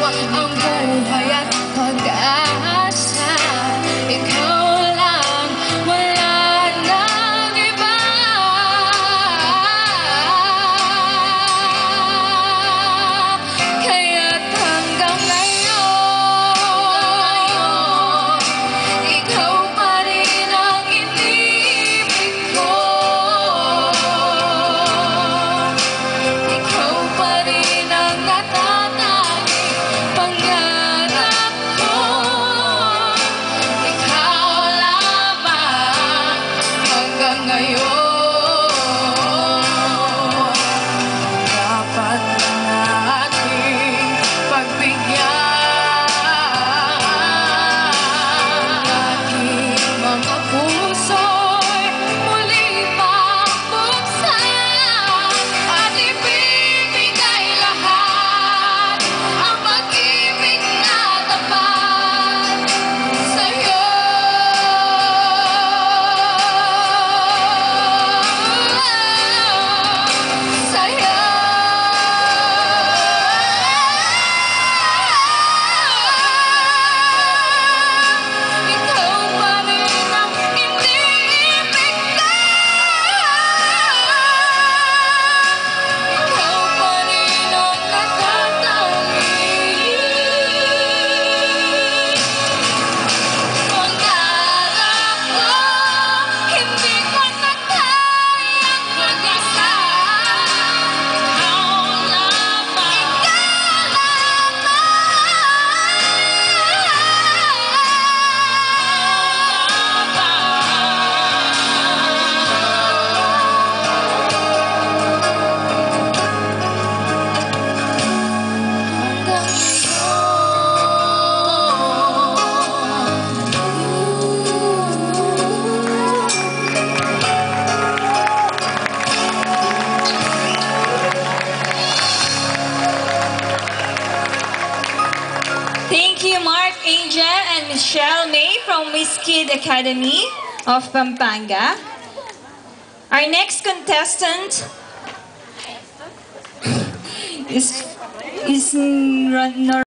ang buhay at pag-asa. Ikaw lang, wala nang iba. Kaya't hanggang ngayon, ikaw pa rin ang iniibig ko. Ikaw pa rin ang natatanging pangarap ko. Ikaw lamang hanggang ngayon. Dapat nating pagbigyan aking mga puso'y muli mabuksan at ibibigay lahat ang pag-ibig na tapat sa'yo. Sa'yo. Ikaw pa rin ang iniibig ko. Ikaw pa rin ang natatanging pangarap ko. Hindi ko na kayang mag-isa. Ikaw lamang. Thank you, Mark Angel and Michelle May from Miss Kid Academy of Pampanga. Our next contestant is